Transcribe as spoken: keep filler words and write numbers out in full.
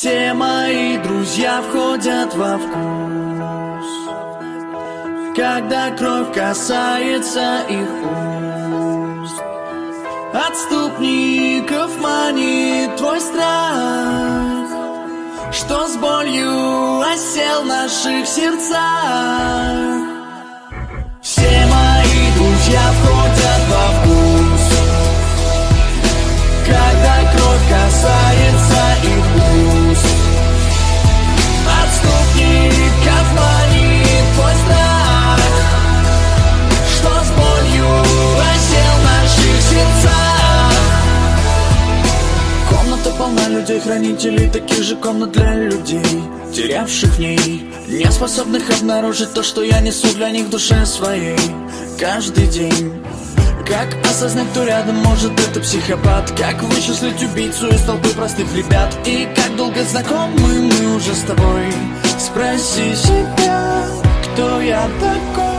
Все мои друзья входят во вкус, когда кровь касается их уст. Отступников манит твой страх, что с болью осел в наших сердцах. Все мои друзья входят во вкус, когда кровь касается их уст. Отступников манит твой страх, что с болью осел в наших сердцах. Комната полна людей, хранителей таких же комнат для людей, терявших в ней, не способных обнаружить то, что я несу для них в душе своей каждый день. Как осознать, кто рядом, может это психопат? Как вычислить убийцу из толпы простых ребят? И как долго знакомы мы уже с тобой? Спроси себя, кто я такой?